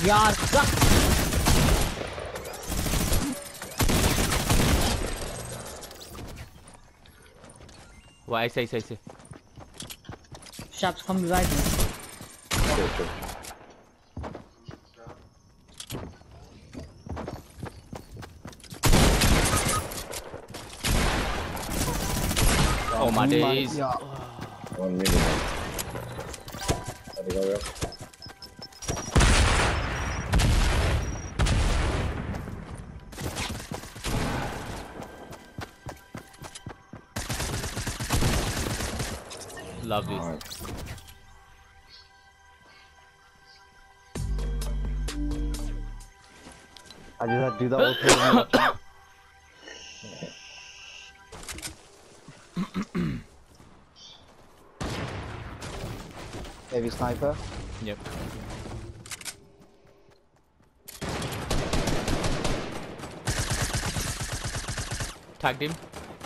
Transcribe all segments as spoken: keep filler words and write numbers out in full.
यार वो ऐसे ऐसे ऐसे Sharps come right now. Okay, okay. Oh my days. Yeah. One minute. Tadi kau Lovely. I just had to do that all through. Heavy sniper. Yep. Tagged him.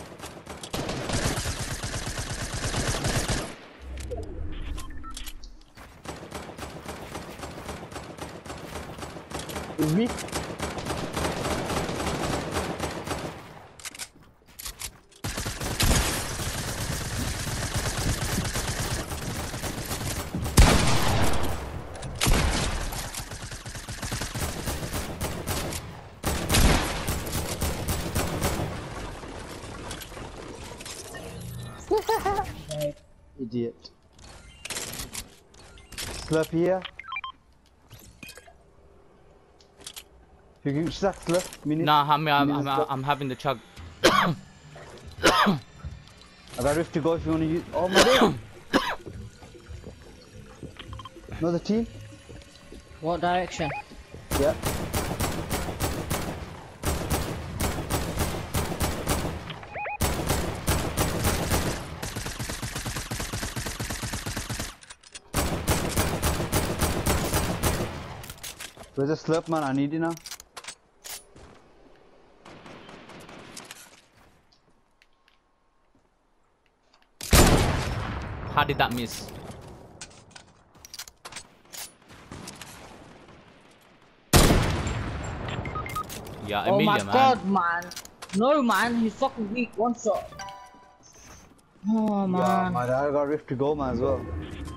Is me? Idiot. Slurp here. You can stack slurp. Minute. Nah, I'm I'm I'm, Minute I'm having the chug. I got rift to go if you want to use. Oh my god. Another team. What direction? Yeah. Where's the slurp, man? I need it now. How did that miss? Yeah, Oh Emilia, my man. god, man. No, man. He's fucking weak. One shot. Oh, man. Yeah, my dad got rift to go, man, as well.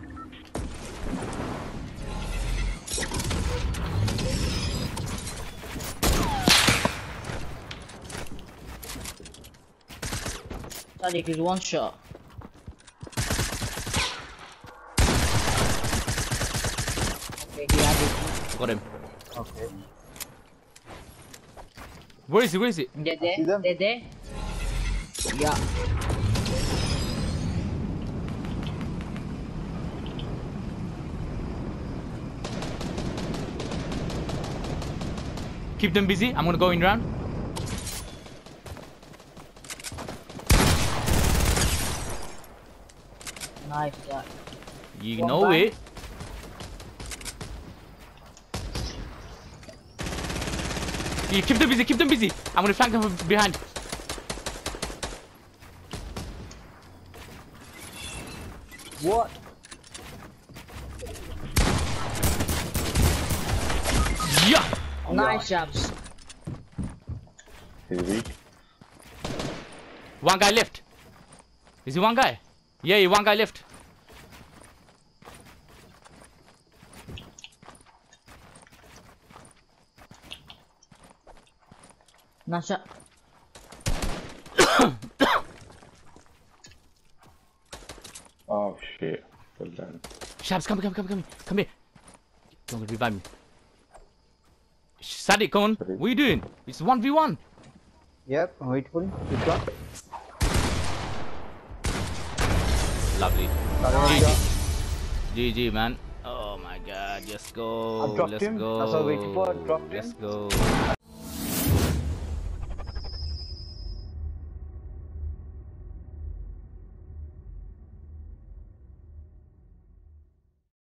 Sadiq is one shot. Okay, he had it. Got him. Okay. Where is he? Where is he? They're See there. them? They're there. Yeah. Keep them busy. I'm gonna go in round. Nice shot. You One know bang. it. You keep them busy. Keep them busy. I'm gonna flank them from behind. What? Yeah. Nice shots. He's weak. One guy left. Is he one guy? Yeah, one guy left. Nice shot. Oh shit. Well done. Shabs, come, come, come, come, come here. Don't revive me. Sadiq, come on. What are you doing? It's one v one. Yep, I'm waiting for him. Good shot. Lovely. Got him, G G. got- G G, man. Oh my god. Let's go. I've dropped Let's him. go. That's what I was waiting for. I dropped him. Let's go.